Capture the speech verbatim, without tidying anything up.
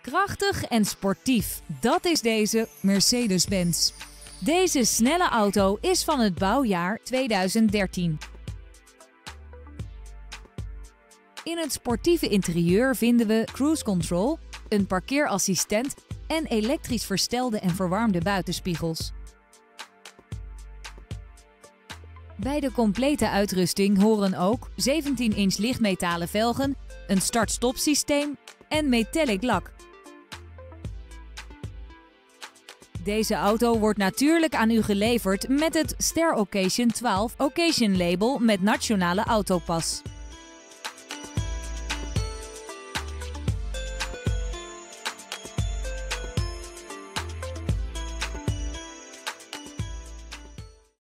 Krachtig en sportief, dat is deze Mercedes-Benz. Deze snelle auto is van het bouwjaar tweeduizend dertien. In het sportieve interieur vinden we cruise control, een parkeerassistent en elektrisch verstelde en verwarmde buitenspiegels. Bij de complete uitrusting horen ook zeventien inch lichtmetalen velgen, een start-stop systeem en metallic lak. Deze auto wordt natuurlijk aan u geleverd met het Ster Occasion twaalf Occasion label met nationale autopas.